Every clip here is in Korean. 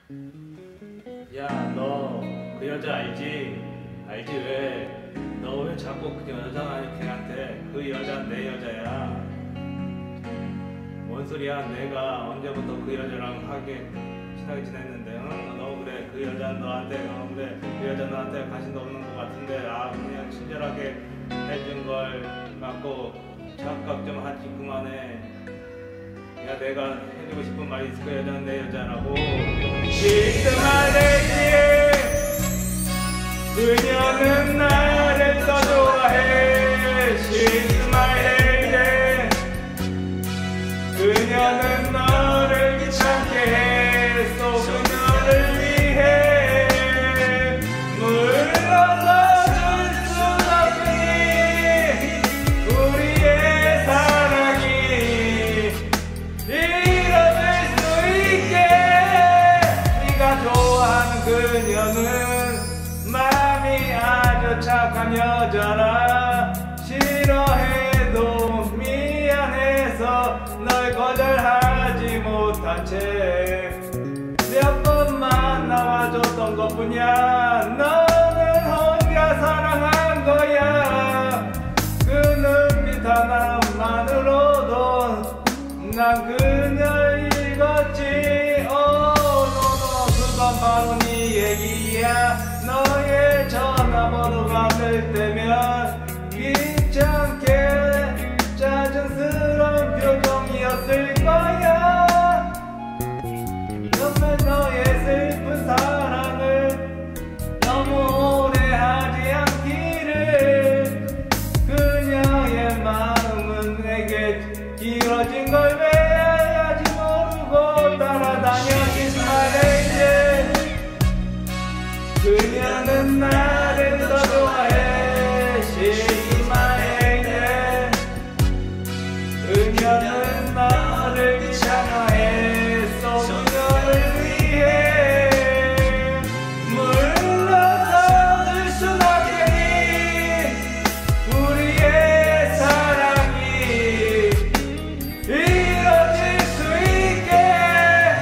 야, 너 그 여자 알지? 알지 왜? 너 왜 자꾸 그 여자만 걔한테 그 여자 내 여자야? 뭔 소리야? 내가 언제부터 그 여자랑 친하게 지냈는데, 응? 너 그래 그 여자 너한테 그래 그 여자 너한테 관심도 없는 것 같은데 그냥 친절하게 해준 걸 갖고 착각 좀 하지 그만해. 야, 내가 해주고 싶은 말이 있을 거야. 여자는 내 여자라고. 시스마레지 그녀는 나를 더 좋아해. 시스마레지 그녀는 너를 귀찮게 했어. 그녀를 위해 물러서줄 순 없으니 우리의 사랑이 이뤄질 수 있게. 네가 좋아하는 그녀는 마음이 아주 착한 여자라. 싫어해도 미안해서 널 거절하지 못한 채 몇 번만 나와줬던 것뿐이야. 너는 혼자 사랑한 거야. 그 눈빛 하나만으로도 난 그녀를 읽었지. 너너 그건 바로 네 얘기야. 너의 전화번호 받을 때면 귀찮게 짜증스러운 표정이었을 거야. 정말 너의 슬픈 사랑을 너무 오래 하지 않기를. 그녀의 마음은 내게 길어진 걸 왜 알지 모르고 따라다녀진 말해. 그녀는 나를 더 좋아해. 시마에게 그녀는 나를 귀찮아했어. 그녀를 위해 물러서줄 순 없겠니. 우리의 사랑이 이뤄질 수 있게.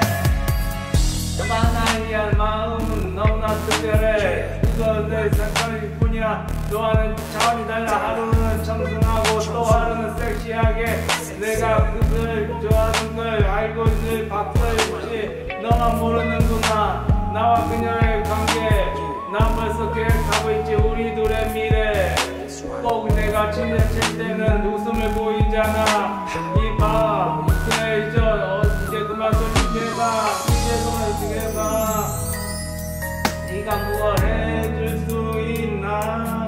너만 위한 마음은 너무나 특별해. 그건 내 생각일 뿐이야. 또한 차원이 달라. 하루는 청순하고 또 하루는 섹시하게. 내가 그걸 좋아하는 걸 알고 있을 박서있지. 너만 모르는구나 나와 그녀의 관계. 난 벌써 계획하고 있지 우리 둘의 미래. 꼭 내가 침대 칠 때는 웃음을 보이잖아. 이봐 그래 이제 그만 좀 해봐. 이제 그만 해봐. 네가 무엇 해줄 수 있나.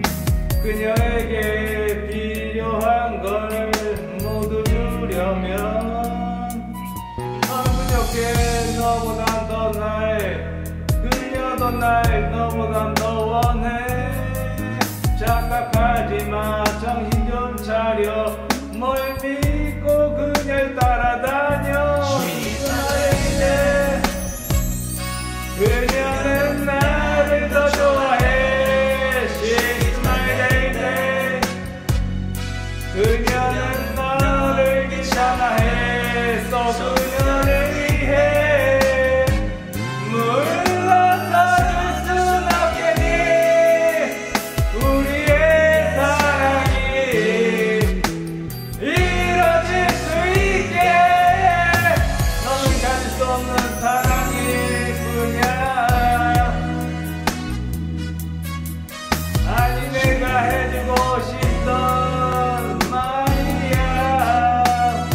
그녀에게 필요한 걸 모두 주려면 그녀께 너보단 더 날, 그녀도 날 너보단 더 원해. 착각하지마 정신 좀 차려. 뭘 믿고 그녀를 따라다녀. 이제 그녀는 나를 더 좋아해. She's my lady. 그녀는 너를 귀찮아했어. 그녀를 위해 물러서줄 순 없겠니. 우리의 사랑이 이뤄질 수 있게. 너는 가질 수 없는 사랑일 뿐이야. 아니 내가 해주고 싶던 말이야.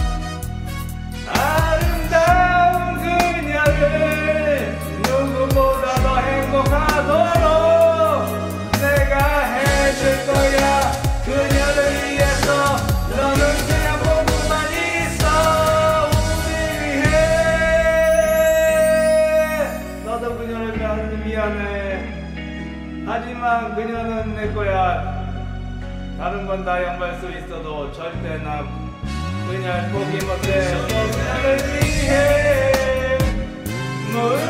아름다운 그녀를 누구보다 더 행복하도록 내가 해줄 거야. 그녀를 위해서 너는 그냥 보고만 있어. 우리 위해. 너도 그녀를 미안해. 하지만 그녀는 내 거야. 다른 건 다 양보할 수 있어도 절대 나 그녀를 포기 못해. 그녀를 위해